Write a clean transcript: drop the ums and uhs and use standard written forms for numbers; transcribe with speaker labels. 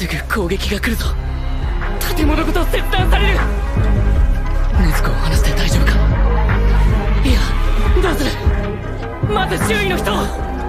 Speaker 1: すぐ攻撃が来るぞ。建物ごと切断される。禰豆子を離して大丈夫か。いや、どうする。まず周囲の人を。